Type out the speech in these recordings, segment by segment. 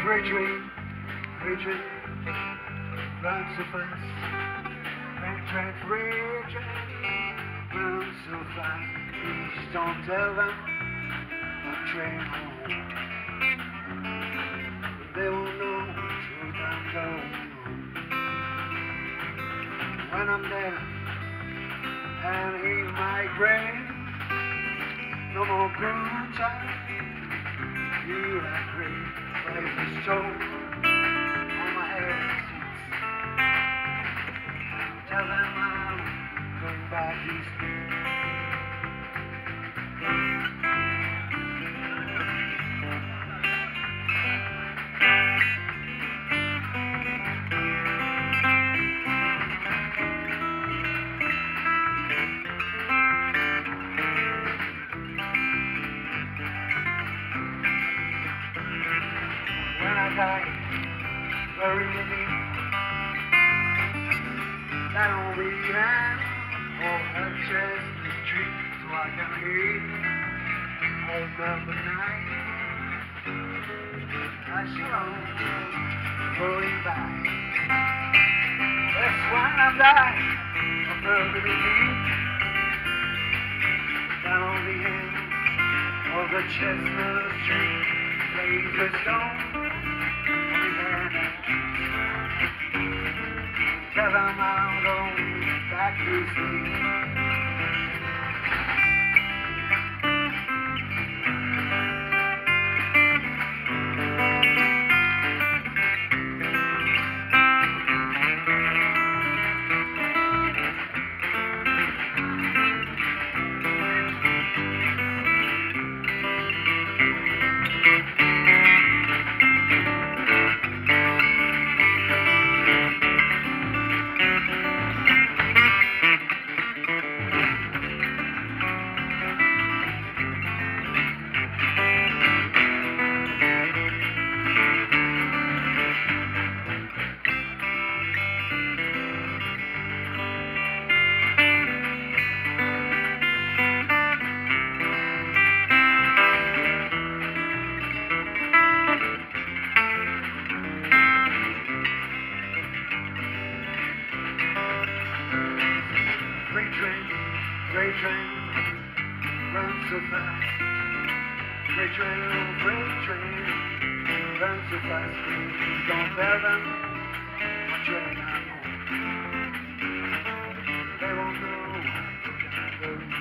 Freight train runs so fast. Freight train runs so fast. Please don't tell them I'm train home. They won't know which road I'm going home. When I'm there and he's my grave, no more good time. You are great, but if it's stone on my head seats, tell them I'm going back east. Bury me that only hand or her chest the tree so I can hear another night. I shall going back. That's when I die. I'm perfectly deep down on the end of the chestnut tree. Lays the stone. Tell them I'm going back to sleep. Freight train runs so fast. Freight train runs so fast. Don't tell them my train I'm home. They won't know where I'm going.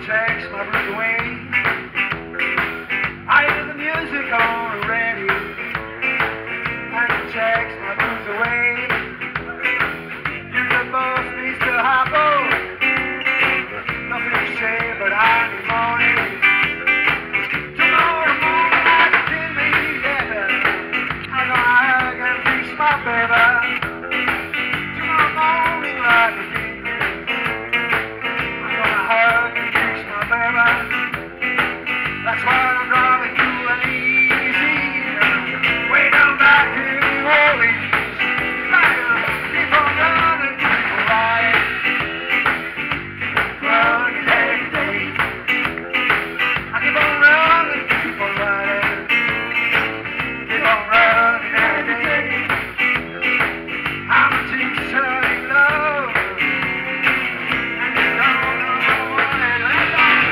takes my blues away. I hear the music on the radio, and it takes my blues away. You the boss, Mr. Harpo, nothing to say, but I need money. Tomorrow morning I can feel me, yeah, I'm gonna hug and kiss my baby. Tomorrow morning I can feel me, I'm gonna hug and kiss my baby. That's why I'm driving you uneasy, way down back in New Orleans. Keep on running, keep on riding, running every day. I keep on running, keep on riding, keep on running every day. I'm a teacher in love, and you don't know what it is.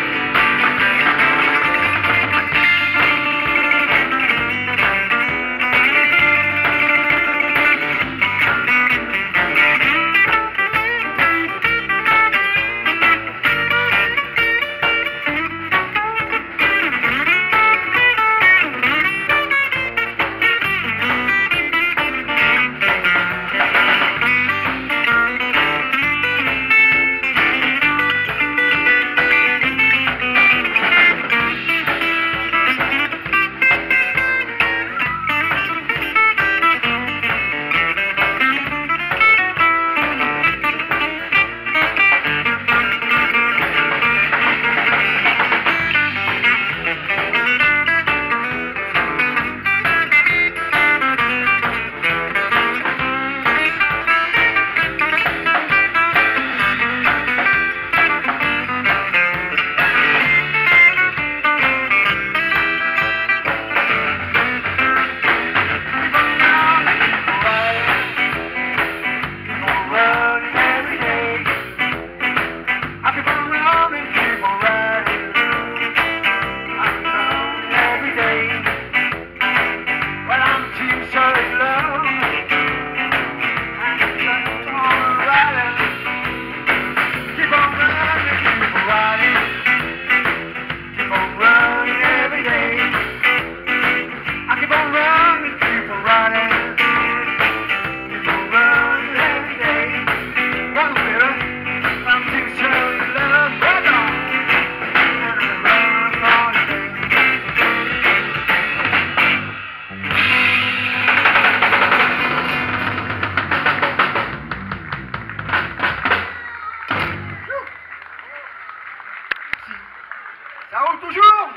Ça roule toujours?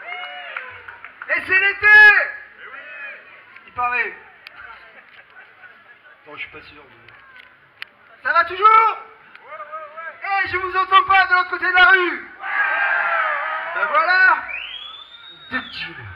Et c'est l'été! Il paraît. Bon, je suis pas sûr. Ça va toujours? Eh, je vous entends pas de l'autre côté de la rue. Ben voilà. Deux petits.